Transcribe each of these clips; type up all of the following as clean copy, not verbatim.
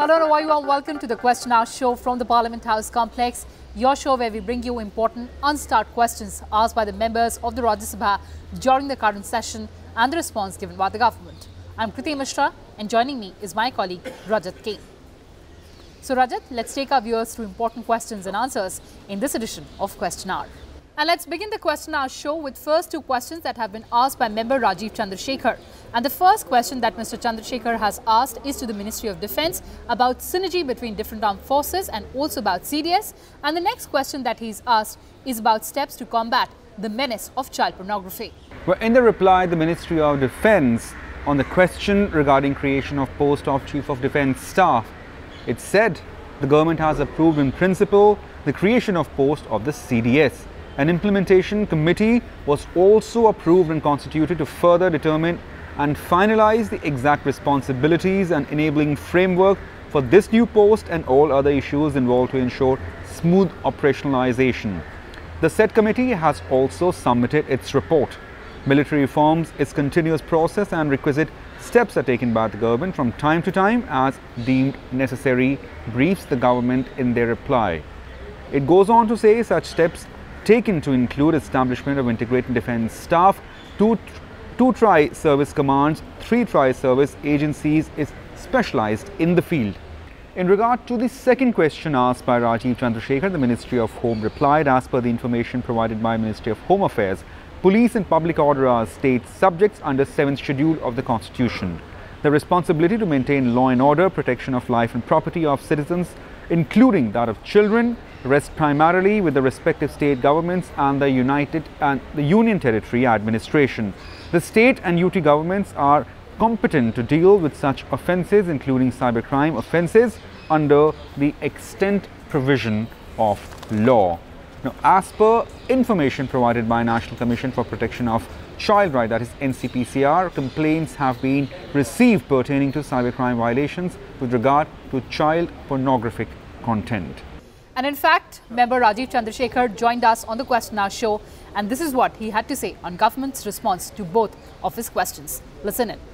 Hello and a very warm welcome to the Question Hour show from the Parliament House complex. Your show where we bring you important unstart questions asked by the members of the Rajya Sabha during the current session and the response given by the government. I'm Kriti Mishra and joining me is my colleague Rajat Kain. So Rajat, let's take our viewers through important questions and answers in this edition of Question Hour. And let's begin the Question Hour show with first two questions that have been asked by member Rajiv Chandrasekhar. And the first question that Mr. Chandrasekhar has asked is to the Ministry of Defence about synergy between different armed forces and also about CDS. And the next question that he's asked is about steps to combat the menace of child pornography. Well, in the reply, the Ministry of Defence on the question regarding creation of post of Chief of Defence Staff, it said the government has approved in principle the creation of post of the CDS. An implementation committee was also approved and constituted to further determine and finalize the exact responsibilities and enabling framework for this new post and all other issues involved to ensure smooth operationalization. The said committee has also submitted its report. Military reforms is continuous process and requisite steps are taken by the government from time to time as deemed necessary, briefs the government in their reply. It goes on to say such steps taken to include establishment of integrated defence staff, two tri-service commands, 3 tri-service agencies is specialised in the field. In regard to the second question asked by Rajiv Chandrasekhar, the Ministry of Home replied, as per the information provided by Ministry of Home Affairs, police and public order are state subjects under 7th schedule of the Constitution. The responsibility to maintain law and order, protection of life and property of citizens, including that of children, rests primarily with the respective state governments and the Union Territory administration. The state and UT governments are competent to deal with such offences, including cybercrime offences, under the extent provision of law. Now, as per information provided by National Commission for Protection of Child Rights, that is NCPCR, complaints have been received pertaining to cybercrime violations with regard to child pornographic content. And in fact, member Rajiv Chandrasekhar joined us on the Question Hour show, and this is what he had to say on government's response to both of his questions. Listen in.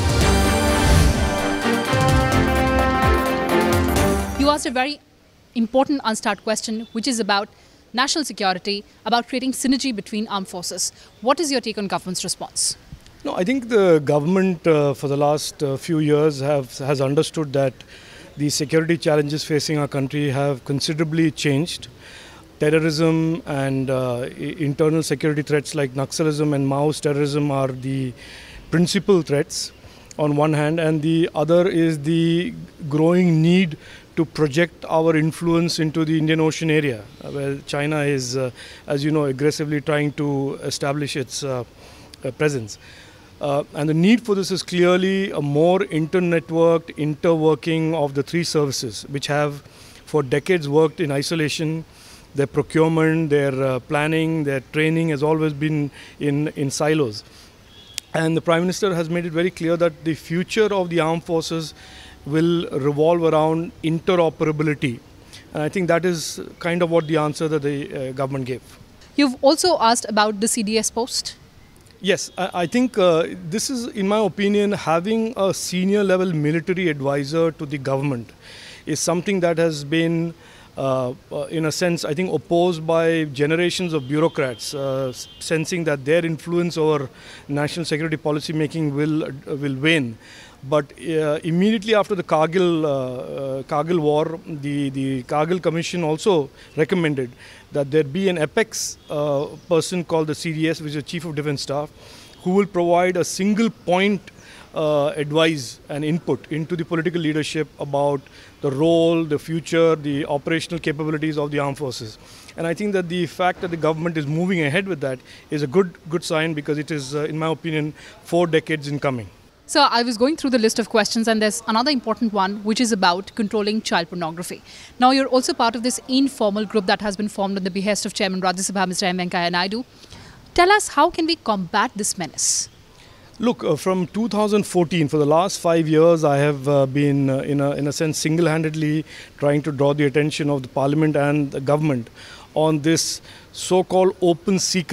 You asked a very important unstart question, which is about national security, about creating synergy between armed forces. What is your take on government's response? No, I think the government for the last few years has understood that the security challenges facing our country have considerably changed. Terrorism and internal security threats like Naxalism and Maoist terrorism are the principal threats on one hand, and the other is the growing need to project our influence into the Indian Ocean area, where China is, as you know, aggressively trying to establish its presence. And the need for this is clearly a more inter-networked interworking of the 3 services, which have for decades worked in isolation. Their procurement, their planning, their training has always been in silos. And the Prime Minister has made it very clear that the future of the armed forces will revolve around interoperability. And I think that is kind of what the answer that the government gave. You've also asked about the CDS post. Yes, I think this is, in my opinion, having a senior level military advisor to the government is something that has been, in a sense, I think opposed by generations of bureaucrats, sensing that their influence over national security policy making will wane. But immediately after the Kargil war, the Kargil Commission also recommended that there be an apex person called the CDS, which is the Chief of Defence Staff, who will provide a single point advice and input into the political leadership about the role, the future, the operational capabilities of the armed forces. And I think that the fact that the government is moving ahead with that is a good sign, because it is, in my opinion, 4 decades in coming. So I was going through the list of questions, and there's another important one, which is about controlling child pornography. Now, you're also part of this informal group that has been formed on the behest of Chairman Rajya Sabha, Mr. M. Venkaiah Naidu. Tell us, how can we combat this menace? Look, from 2014, for the last 5 years, I have been, in a sense, single-handedly trying to draw the attention of the Parliament and the government on this so-called open secret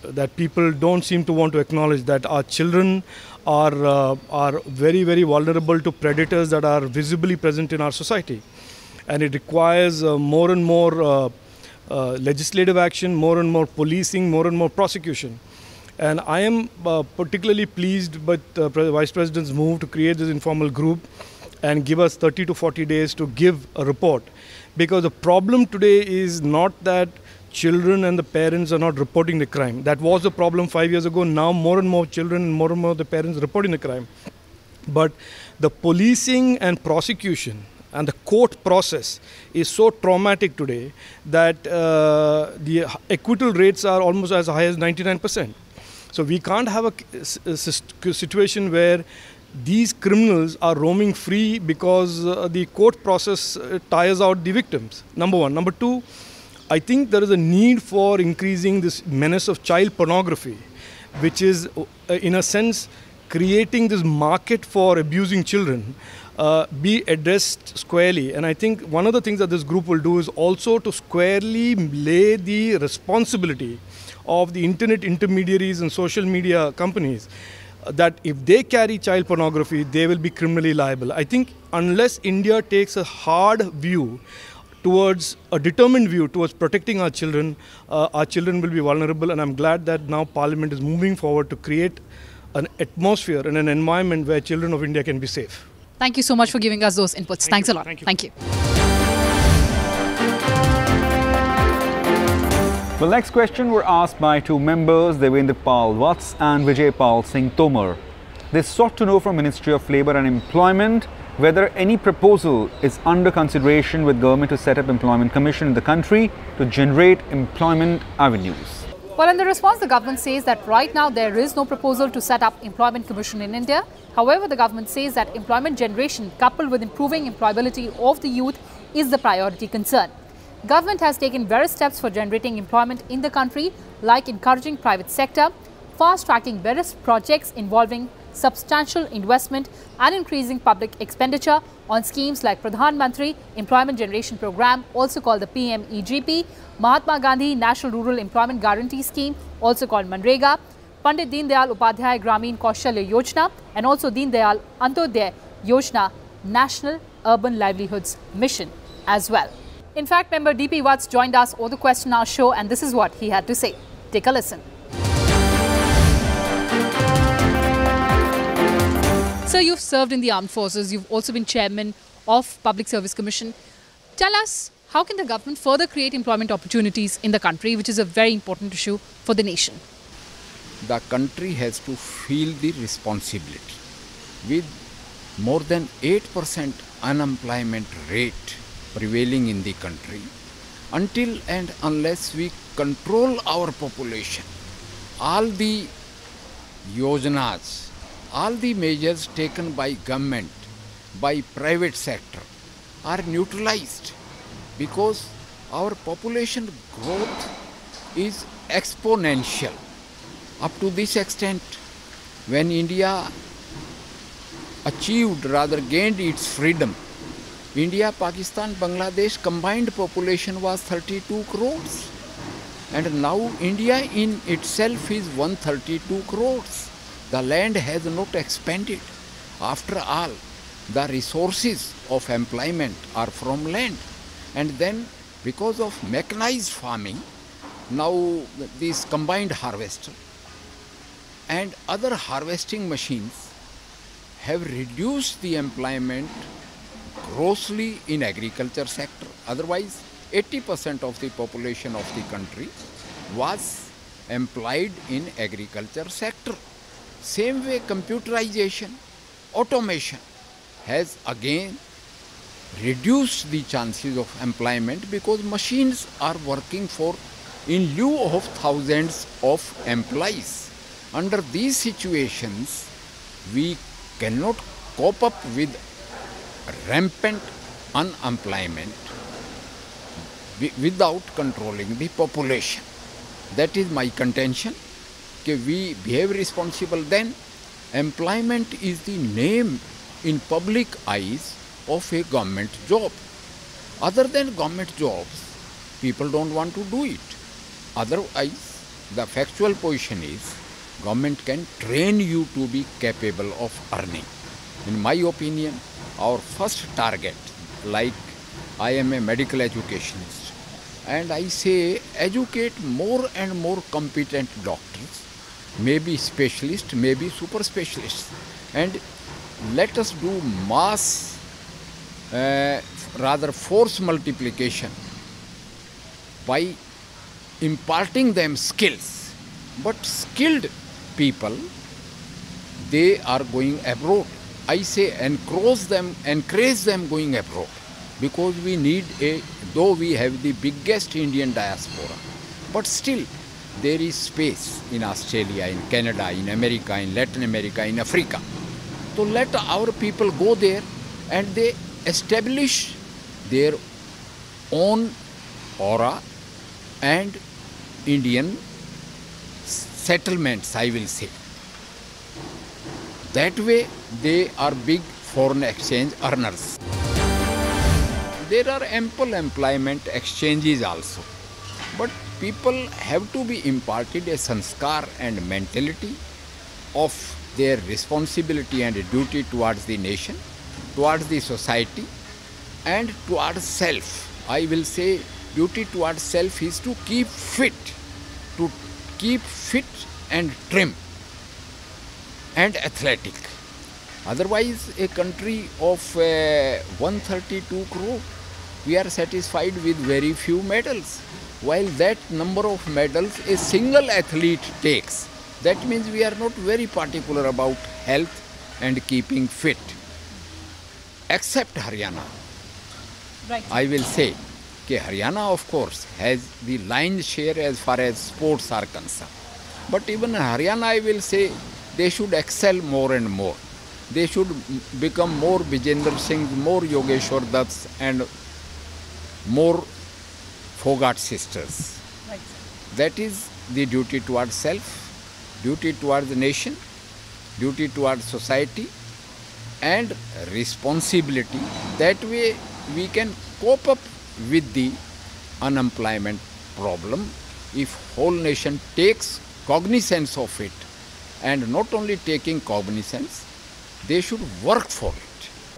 that people don't seem to want to acknowledge, that our children are very, very vulnerable to predators that are visibly present in our society. And it requires more and more legislative action, more and more policing, more and more prosecution. And I am particularly pleased with the Vice President's move to create this informal group and give us 30 to 40 days to give a report. Because the problem today is not that children and the parents are not reporting the crime. That was the problem 5 years ago. Now more and more children and more the parents reporting the crime. But the policing and prosecution and the court process is so traumatic today that the acquittal rates are almost as high as 99%. So we can't have a situation where these criminals are roaming free because the court process tires out the victims, number one. Number two, I think there is a need for increasing this menace of child pornography, which is, in a sense, creating this market for abusing children, be addressed squarely. And I think one of the things that this group will do is also to squarely lay the responsibility of the internet intermediaries and social media companies, that if they carry child pornography, they will be criminally liable. I think unless India takes a hard view towards, a determined view towards protecting our children will be vulnerable. And I'm glad that now Parliament is moving forward to create an atmosphere and an environment where children of India can be safe. Thank you so much for giving us those inputs. Thanks a lot. Thank you. The next question were asked by two members, Devendra Pal Vats and Vijay Pal Singh Tomar. They sought to know from Ministry of Labour and Employment whether any proposal is under consideration with government to set up employment commission in the country to generate employment avenues. Well, in the response, the government says that right now there is no proposal to set up employment commission in India. However, the government says that employment generation coupled with improving employability of the youth is the priority concern. Government has taken various steps for generating employment in the country, like encouraging private sector, fast-tracking various projects involving substantial investment and increasing public expenditure on schemes like Pradhan Mantri Employment Generation Program, also called the PMEGP, Mahatma Gandhi National Rural Employment Guarantee Scheme, also called Manrega, Pandit Deen Dayal Upadhyay Gramin Kaushalya Yojana, and also Deen Dayal Antyodaya Yojana National Urban Livelihoods Mission as well. In fact, member DP Vats joined us on the Question Hour show, and this is what he had to say. Take a listen. So you've served in the armed forces. You've also been chairman of Public Service Commission. Tell us, how can the government further create employment opportunities in the country, which is a very important issue for the nation? The country has to feel the responsibility. With more than 8% unemployment rate prevailing in the country, until and unless we control our population, all the yojanas, all the measures taken by government, by private sector are neutralized, because our population growth is exponential. Up to this extent, when India gained its freedom, India, Pakistan, Bangladesh combined population was 32 crores. And now India in itself is 132 crores. The land has not expanded. After all, the resources of employment are from land. And then because of mechanized farming, now this combined harvester and other harvesting machines have reduced the employment grossly in agriculture sector. Otherwise, 80% of the population of the country was employed in agriculture sector. Same way, computerization, automation has again reduced the chances of employment, because machines are working for in lieu of thousands of employees. Under these situations, we cannot cope up with rampant unemployment without controlling the population. That is my contention. We behave responsible, then employment is the name in public eyes of a government job. Other than government jobs, people don't want to do it. Otherwise, the factual position is government can train you to be capable of earning. In my opinion, our first target, like I am a medical educationist, and I say educate more and more competent doctors, maybe specialists, maybe super specialists, and let us do mass, rather force multiplication by imparting them skills. But skilled people, they are going abroad. I say encourage them going abroad, because we need though we have the biggest Indian diaspora, but still there is space in Australia, in Canada, in America, in Latin America, in Africa. So let our people go there and they establish their own aura and Indian settlements, I will say. That way they are big foreign exchange earners. There are ample employment exchanges also, but people have to be imparted a sanskar and mentality of their responsibility and duty towards the nation, towards the society, and towards self. I will say duty towards self is to keep fit and trim and athletic. Otherwise, a country of 132 crore, we are satisfied with very few medals. While that number of medals a single athlete takes, that means we are not very particular about health and keeping fit. Except Haryana. Right. I will say that Haryana, of course, has the lion's share as far as sports are concerned. But even Haryana, I will say, they should excel more and more. They should become more Vijender Singh, more Yogeshwar Dutts, and more Fogart sisters. Right. That is the duty towards self, duty towards the nation, duty towards society, and responsibility. That way we can cope up with the unemployment problem if whole nation takes cognizance of it, and not only taking cognizance, they should work for it.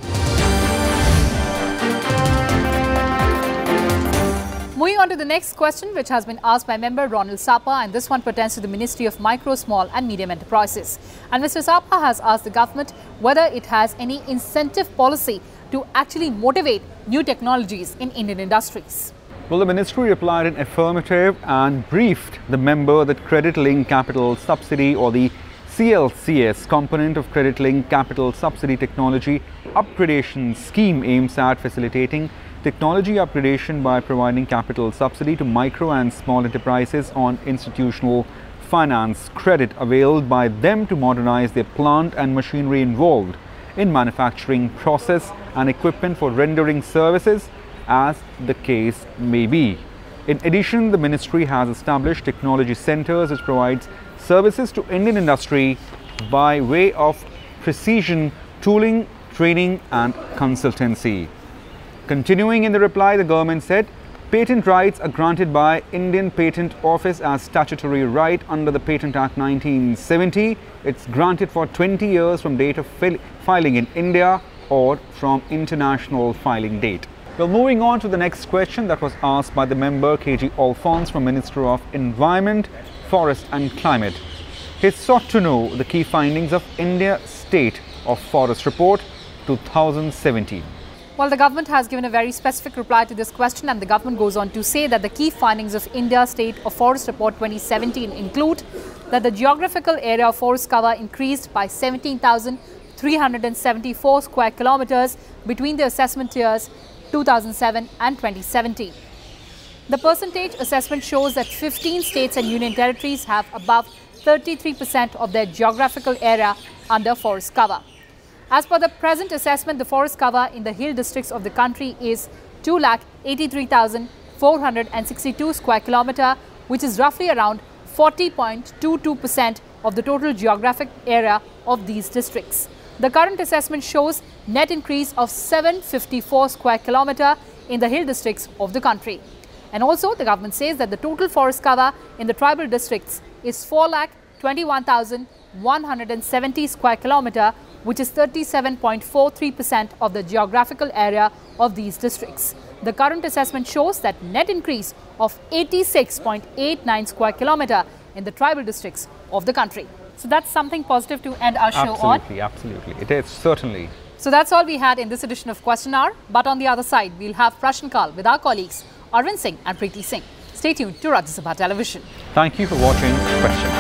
Moving on to the next question, which has been asked by member Ronald Sapa, and this one pertains to the Ministry of Micro, Small and Medium Enterprises. And Mr. Sapa has asked the government whether it has any incentive policy to actually motivate new technologies in Indian industries. Well, the ministry replied in affirmative and briefed the member that credit-linked capital subsidy, or the CLCS component of credit-linked capital subsidy technology upgradation scheme, aims at facilitating technology upgradation by providing capital subsidy to micro and small enterprises on institutional finance credit availed by them to modernize their plant and machinery involved in manufacturing process and equipment for rendering services, as the case may be. In addition, the ministry has established technology centers which provides services to Indian industry by way of precision tooling, training and consultancy. Continuing in the reply, the government said patent rights are granted by Indian Patent Office as statutory right under the Patent Act 1970. It's granted for 20 years from date of filing in India or from international filing date. Well, moving on to the next question that was asked by the member KG Alphonse from Minister of Environment, Forest and Climate. He sought to know the key findings of India State of Forest Report 2017. Well, the government has given a very specific reply to this question, and the government goes on to say that the key findings of India State of Forest Report 2017 include that the geographical area of forest cover increased by 17,374 square kilometers between the assessment years 2007 and 2017. The percentage assessment shows that 15 states and union territories have above 33% of their geographical area under forest cover. As per the present assessment, the forest cover in the hill districts of the country is 2,83,462 square kilometre, which is roughly around 40.22% of the total geographic area of these districts. The current assessment shows net increase of 754 square kilometre in the hill districts of the country. And also, the government says that the total forest cover in the tribal districts is 4,21,170 square kilometre, which is 37.43% of the geographical area of these districts. The current assessment shows that net increase of 86.89 square kilometre in the tribal districts of the country. So that's something positive to end our show on. Absolutely. It is, certainly. So that's all we had in this edition of Question Hour. But on the other side, we'll have Prashn Kal with our colleagues Arvind Singh and Kriti Singh. Stay tuned to Rajya Sabha Television. Thank you for watching Question Hour.